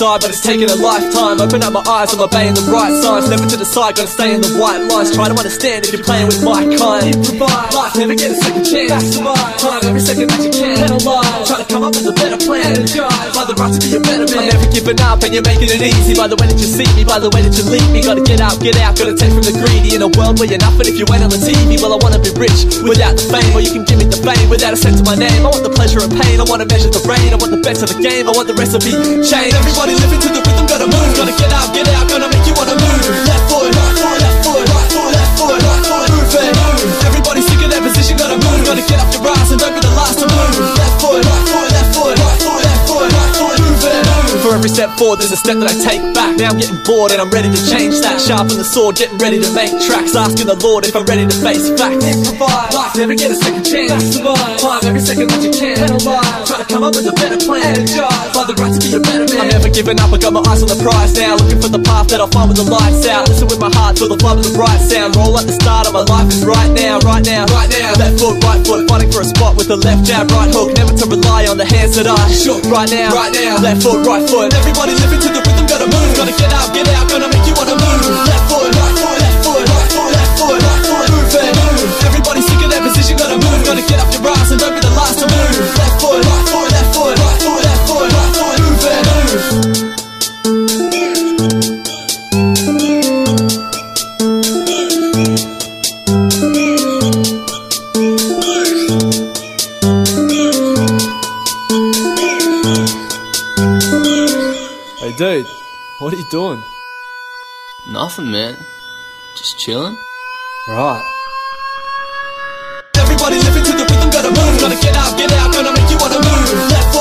try, but it's taken a lifetime. Open up my eyes, I'm obeying the right signs. Never to the side, gotta stay in the white lines. Try to understand if you're playing with my kind. Improvise, life never get a second chance. Maximize time every second that you can. Analyze, try to come up with a better plan. Energize, by the right to be a better man. I'm never giving up and you're making it easy. By the way that you see me, by the way that you lead me. Gotta get out, gotta take from the greedy. In a world where you're nothing if you ain't on the TV. Well, I wanna be rich without the fame, or you can give me the fame without a cent to my name. I want the pleasure and pain, I wanna measure the rain. I want the best of the game, I want the recipe change. Everybody living to the rhythm, gotta move. Gotta get out, gonna make you wanna move. Left foot, right foot, left foot, right foot, left foot, right foot, move it, move. Everybody sick of their position, gotta move. Gotta get off your ass and don't be the last to move. Left foot, right foot, left foot, right foot, left foot, right foot, move it, move. For every step forward, there's a step that I take back. Now I'm getting bored and I'm ready to change that. Sharpen the sword, getting ready to make tracks. Asking the Lord if I'm ready to face facts. Improvise, life never get a second chance. Maximize time every second that you can. Analyze, try to come up with a better plan. Energize, find the right to be a better man. I'm never giving up, I got my eyes on the prize now. Looking for the path that I'll find with the lights out. Listen with my heart, feel the flow of the right sound. Roll at the start of my life is right now, right now, right now. Left foot, right foot, fighting for a spot with the left jab, right hook. Never to rely on the hands that I shook. Right now, right now. Left foot, right foot. Everybody living to the rhythm, gotta move. Gotta get out, gonna make you wanna move. Left foot, right foot, left foot, right foot, left foot, right foot, move it, move. Everybody sick of their position, gotta move. Gotta get off your ass and don't be the last to move. Left foot, right foot, left foot, right foot, left foot, right foot, move it, move. Hey dude, what are you doing? Nothing, man. Just chilling. Right. Everybody living to the rhythm, gotta move. Gotta get out, gonna make you wanna move. Left foot,